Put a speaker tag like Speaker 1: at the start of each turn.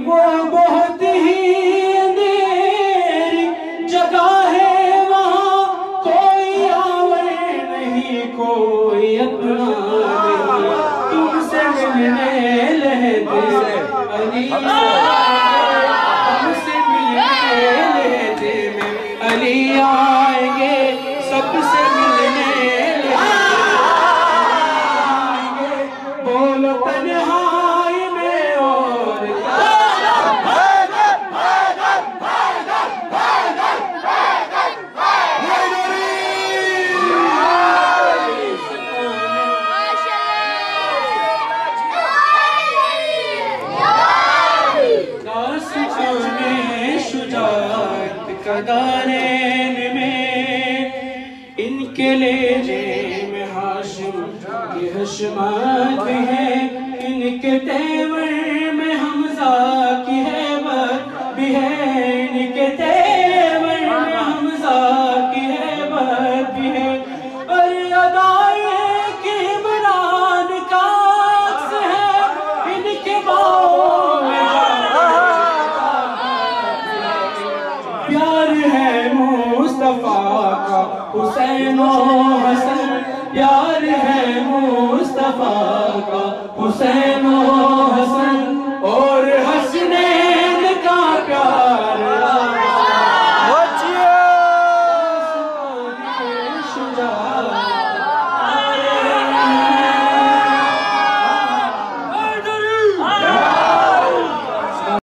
Speaker 1: वो बहुत ही अंधेरी जगह है, वहाँ कोई आवर नहीं, कोई अपना नहीं, तुमसे मिलने लेते अली, तुमसे मिलने लेते अली आएंगे, सबसे मिलने आएंगे, बोलो तन्हाई में और दारेन में इनके लेने में हाशिम की हशमत है, इनके तेवर में हमजा की हैबत भी है, इनके तेवर में हमजा की हैबत भी है, और अदाए के इमरान का अक्स है इनके बाहों में, प्यार है मुस्तफा का हुसैन और हसन, प्यार है मुस्तफा का हुसैन और